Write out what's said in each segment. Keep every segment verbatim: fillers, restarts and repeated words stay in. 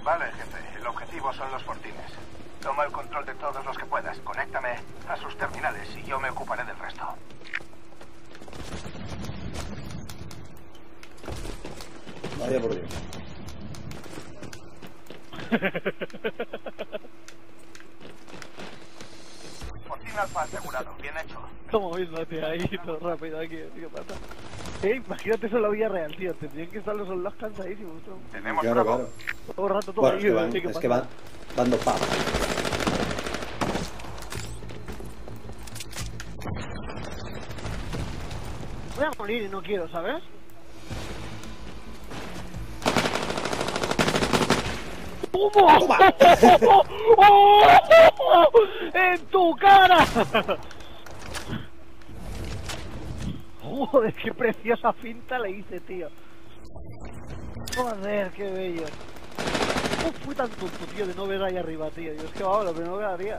Vale, jefe. El objetivo son los fortines. Toma el control de todos los que puedas. Conéctame a sus terminales y yo me ocuparé del resto. Vaya por Dios. Fortín Alfa asegurado. Bien hecho. Como mismo, tío, ahí todo rápido aquí, ¿qué pasa? Eh, imagínate eso en la vida real, tío. Tendrían que estar los soldados cansadísimos, ¿no? Tenemos Claro, bravo. claro. Todo el rato, todo Bueno, ahí, es que van, ¿qué es pasa? que van, van dos pavos. Voy a morir y no quiero, ¿sabes? ¡Toma! ¡Toma! ¡En tu cara! Joder, qué preciosa finta le hice, tío. Joder, qué bello. ¿Cómo fui tan tonto, tío, de no ver ahí arriba, tío? Yo es que, vamos, lo primero que haría.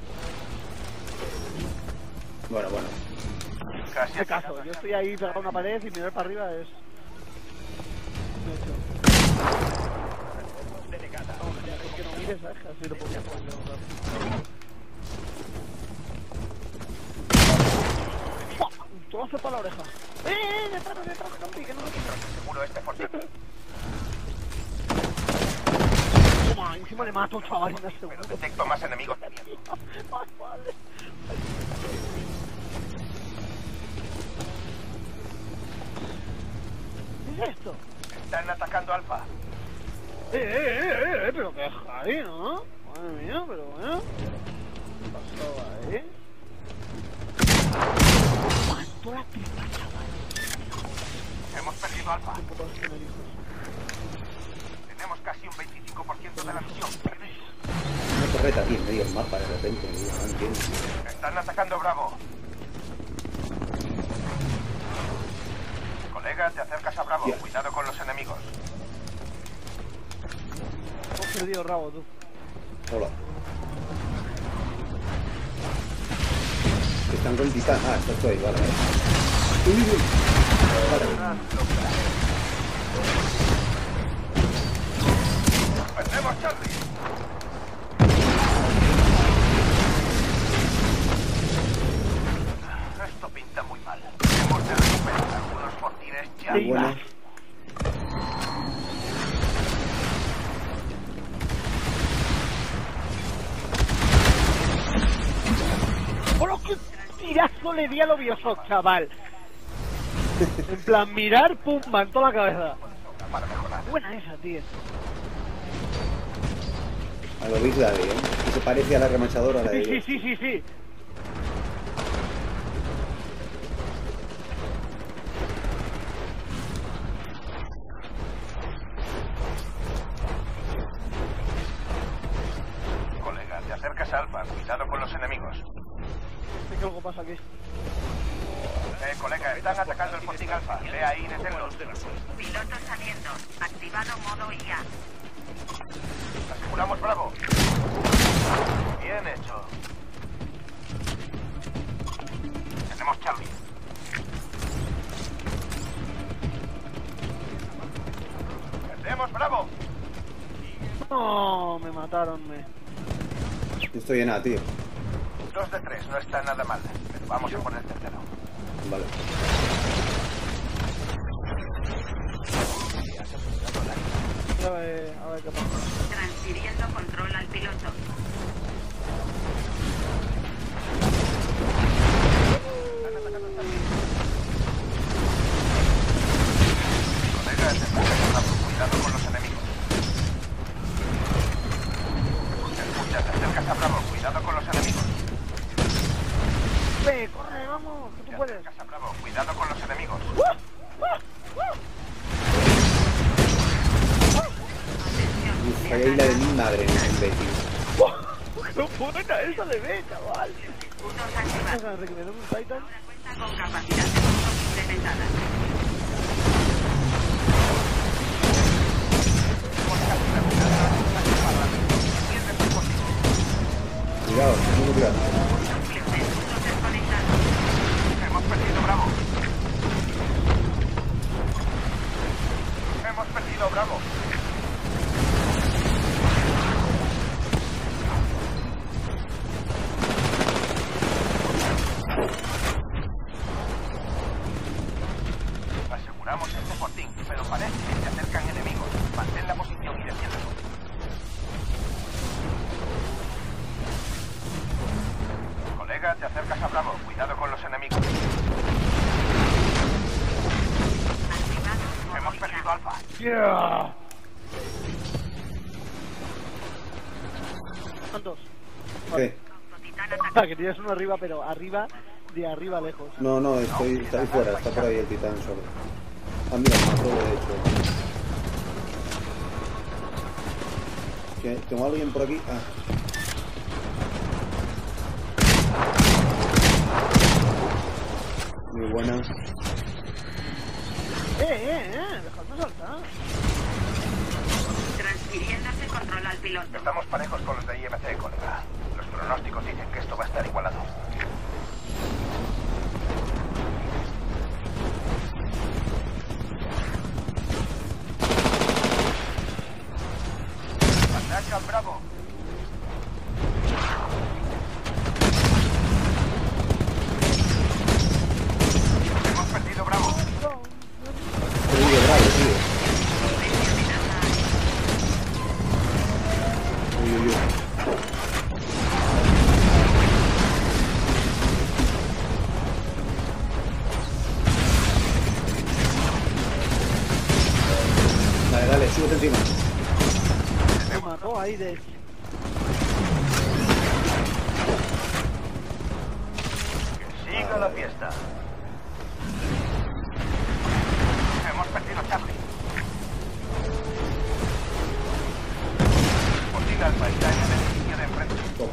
Bueno, bueno. Casi ¿Qué caso? Yo estoy ahí pegado a una pared y mirar para arriba es... Me he hecho. No, es que no mires, ¿sabes? Así lo puedo hacer. Un trozo para la oreja. ¡Eh, eh! ¡Detrás, detrás, campi! ¡Que no me quito! Seguro este fortín. Toma, encima le mato, chaval, en una segunda. Pero detecto más enemigos. Ay, vale. ¿Qué es esto? Están atacando Alfa. Eh, eh, eh, eh, pero que ahí, ¿no? Madre mía, pero bueno. ¿Qué pasó ahí? ¡Cuánto la tripa, chaval! Hemos perdido Alfa. ¿Qué putos tienen hijos? Tenemos casi un veinticinco por ciento de la misión. Una torreta aquí en medio del mapa de repente, tío, no entiendo. Están atacando Bravo. Colega, te acercas a Bravo. Tío. Cuidado con los enemigos. Hemos perdido rabo, tú. Hola. Están con el titán. Ah, está esto ahí, vale, vale. Uy, uy, uy. Vale. ¡Perdemos Charlie! Esto pinta muy mal. Hemos de recuperar algunos fortines ya. Sí. Bueno. ¡Bueno, qué tirazo le di a lo viejo, chaval! En plan, mirar, pum, en toda la cabeza. Para mejorar. Buena esa, tío. A lo Big Daddy, ¿eh? Y se parece a la remachadora de Sí, ellos. sí, sí, sí, sí. Colega, te acercas a Alfa. Cuidado con los enemigos. Sé que algo pasa aquí. Eh, colega, están atacando el fortín Alfa. Ve ahí y deténlos. Piloto saliendo. Activado modo I A. Aseguramos Bravo. Bien hecho. Tenemos Charlie. Perdemos Bravo. No, me mataron, me. Estoy en A, tío. Dos de tres, no está nada mal. Pero vamos a poner tercero. Vale. A ver, a ver qué pasa. Transfiriendo control al piloto. Colega, te acercas a Bravo. Cuidado con los enemigos. Escucha, te acercas a Bravo. Cuidado con los enemigos. Ve, corre, vamos, que tú Te puedes. acercas a Bravo. Cuidado con los enemigos. Uf, ahí la de mi madre, imbécil. ¡Qué buena esa de B, chaval! Escudos activados. Venga, recuperemos un Titan. Cuenta con capacidad de motor incrementada. Cuidado, muy cuidado. Núcleo de escudos desconectado. Hemos perdido Bravo. Hemos perdido Bravo. cerca, te acercas a Bravo. Cuidado con los enemigos. Hemos perdido Alfa. Yeah. ¿Cuántos? ¿Qué? Ah, que tienes uno arriba, pero arriba, de arriba lejos. No, no, estoy, está ahí fuera, está por ahí el titán solo. Ah, mira, me mató de hecho. ¿Qué? ¿Tengo a alguien por aquí? Ah. Muy buena. Eh, eh, eh, dejadme saltar. Transfiriéndose control al piloto. Estamos parejos con los de I M C, colega. Los pronósticos dicen que esto va a estar igualado. Ataca Bravo. Hemos perdido Bravo. Perdido Bravo, tío. Uy, uy, uy. Dale, dale, súbete encima. Me mató ahí de... Que siga la fiesta. Hemos perdido Charlie. Botín Alfa está en el edificio de enfrente. Toma.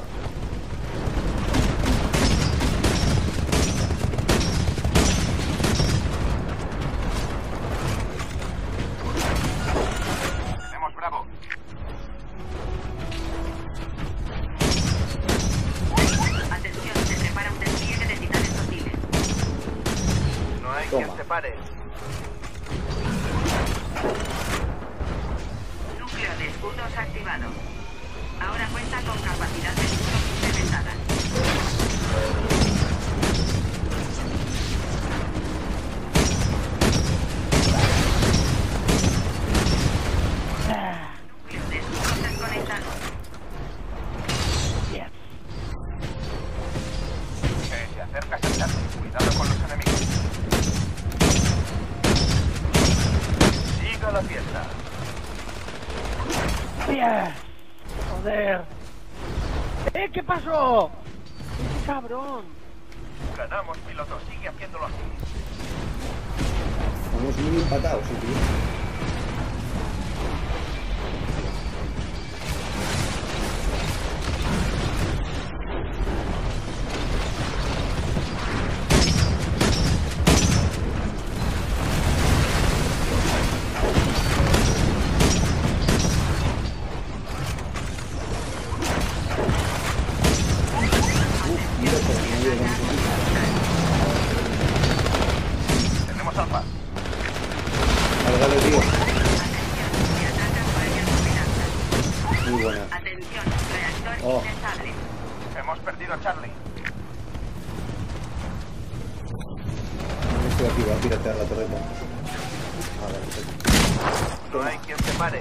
Tenemos Bravo. Atención, se prepara un despliegue de titanes hostiles. No hay Toma. quien se pare. Núcleo de escudos activado. Ahora cuenta con capacidad de escudos incrementada. Núcleo de escudos desconectado. Yes. Que se acerca a Charlie. Cuidado con los enemigos. Siga la fiesta. Yes. Joder. ¿Eh? ¿Qué pasó? ¡Qué cabrón! Ganamos, piloto. Sigue haciéndolo así. Estamos muy empatados, sí, tío. Mira, por aquí, mira, vamos aquí. Tenemos Alfa. Dale, dale, tío. Se atacan por ellas amenazas. Muy buena. Atención, reactor Oh. inestable. Hemos perdido a Charlie. Estoy aquí, va a piratear la torreta. Ah, vale, perfecto. No hay quien se pare.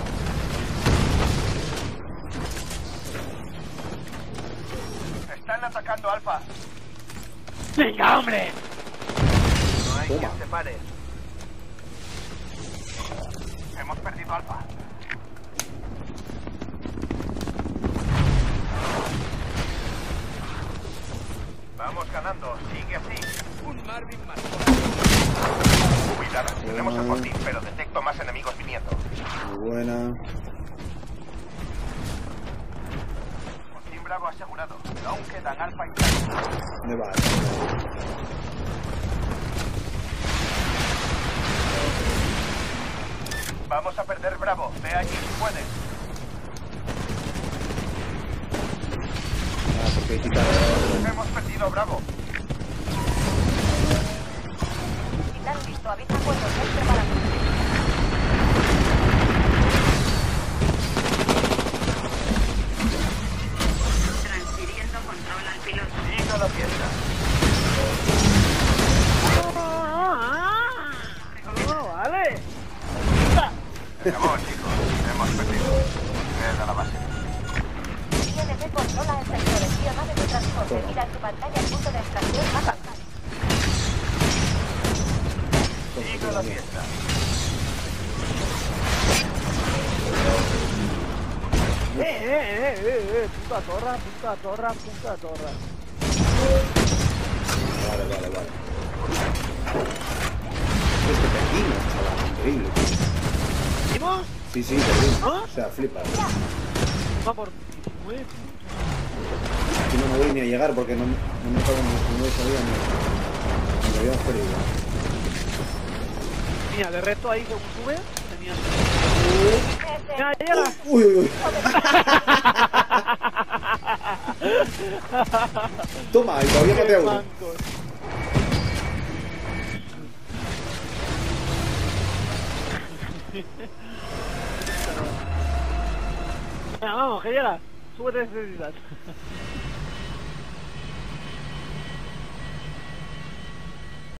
Están atacando Alfa. ¡Venga, hombre! No hay Toma. quien se pare. Hemos perdido Alfa. Vamos ganando. Sigue así. Un Marvin más. Cuidado. Tenemos el botín, pero detecto más enemigos viniendo. Muy buena. Botín Bravo asegurado. Pero aún quedan Alfa y Charlie. ¿Dónde vas? Vamos a perder Bravo. Ve allí si puedes. Ah, porque hay titanes. Hemos perdido Bravo. Titán listo, avisa cuando estés preparado. Transfiriendo control al piloto. Siga la fiesta. ¡No, vale! Vamos, chicos. Hemos perdido. Queda la base. I N C controla el sector. Llamadas de transporte. Mira en tu pantalla el punto de extracción más cercano. Siga la fiesta. Eh, eh, eh, eh, eh, puta torra, puta torra, puta torra. Vale, vale, vale. Este pequeño, chaval, increíble. ¿Vimos? Sí, sí, terrible. ¿Ah? O sea, flipa. Va por diecinueve puntos. Aquí no me voy ni a llegar porque no, no me pagan ni no sabía ni. Ni lo habíamos perdido. Mira, de resto ahí según sube, tenías... Mira, llega. Uy, uy, uy. Toma, y todavía maté a uno. Mancos. Venga, vamos, que llega. Súbete si necesitas.